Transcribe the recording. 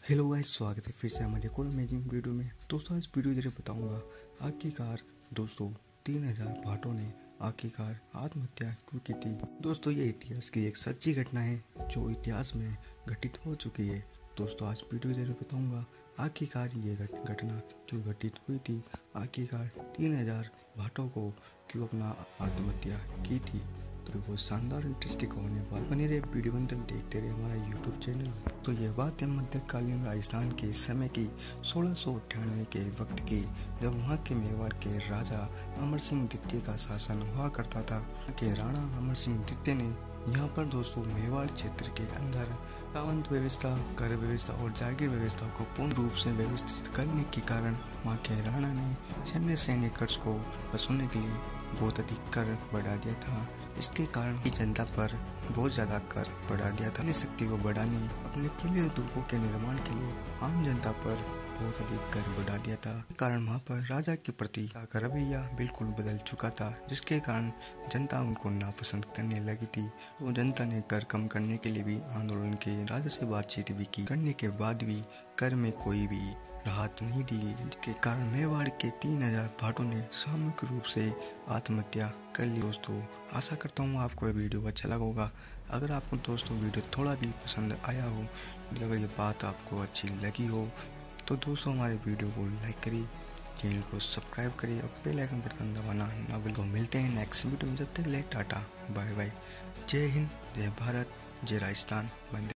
Hello guys, स्वागत है फिर से हमारे एक और अमेजिंग वीडियो में। दोस्तों आज वीडियो इधर बताऊंगा आखिरकार दोस्तों 3000 भाटों ने आखिरकार आत्महत्या क्यों की थी। दोस्तों ये इतिहास की एक सच्ची घटना है जो इतिहास में घटित हो चुकी है। दोस्तों आज वीडियो इधर बताऊंगा आखिरकार ये घटना क्यों घटित हुई थी, आखिरकार 3000 भाटों को क्यों अपना आत्महत्या की थी। तो वो शानदार इंटरेस्टिंग होने वाला, बने रहे वीडियो अंदर देखते रहे हमारा यूट्यूब चैनल। तो यह बात है मध्यकालीन राजस्थान के समय की 1698 के वक्त की, जब वहाँ के मेवाड़ के राजा अमर सिंह द्वितीय का शासन हुआ करता था। के राणा अमर सिंह द्वितीय ने यहाँ पर दोस्तों मेवाड़ क्षेत्र के अंदर सावंत व्यवस्था, कर व्यवस्था और जागीर व्यवस्था को पूर्ण रूप से व्यवस्थित करने के कारण वहाँ के राणा ने सैन्य खर्च को वसूलने के लिए बहुत अधिक कर बढ़ा दिया था। इसके कारण की जनता पर बहुत ज्यादा कर बढ़ा दिया था। अपनी शक्ति को बढ़ाने, अपने किले दुर्गों के निर्माण के लिए आम जनता पर बहुत अधिक कर बढ़ा दिया था। कारण वहाँ पर राजा के प्रति का रवैया बिल्कुल बदल चुका था, जिसके कारण जनता उनको नापसंद करने लगी थी। तो जनता ने कर कम करने के लिए भी आंदोलन के राजा से बातचीत भी की, करने के बाद भी कर में कोई भी राहत नहीं दी, जिसके कारण मेवाड़ के 3000 भाटों ने सामूहिक रूप से आत्महत्या कर ली। दोस्तों आशा करता हूँ आपको ये वीडियो अच्छा लगा होगा। अगर आपको दोस्तों वीडियो थोड़ा भी पसंद आया हो, अगर ये बात आपको अच्छी लगी हो, तो दोस्तों हमारे वीडियो को लाइक करिए, चैनल को सब्सक्राइब करिए और बेल आइकन बटन दबाना ना भूलिए। तो मिलते हैं नेक्स्ट वीडियो में, जब तक ले टाटा बाय बाय। जय हिंद, जय भारत, जय राजस्थान, वंदे।